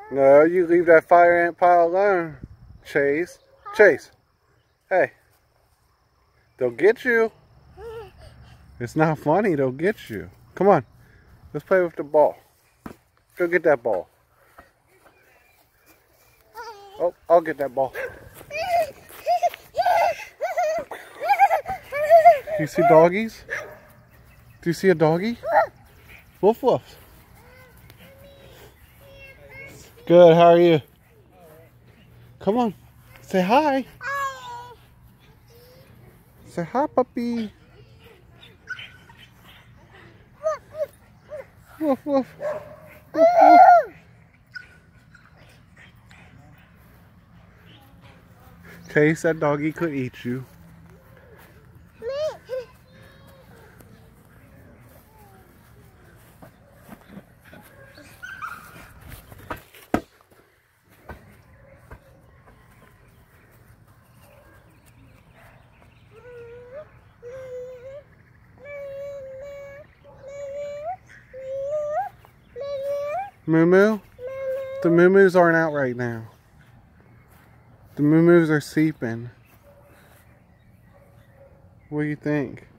No, you leave that fire ant pile alone, Chase. Chase. Hey. They'll get you. It's not funny. They'll get you. Come on. Let's play with the ball. Go get that ball. Oh, I'll get that ball. Do you see doggies? Do you see a doggy? Woof woof. Good, how are you? Come on. Say hi. Say hi, puppy. Woof woof. Woof woof. Case, that doggy could eat you. Moo Moo? The Moo Moos aren't out right now. The Moo Moos are sleeping. What do you think?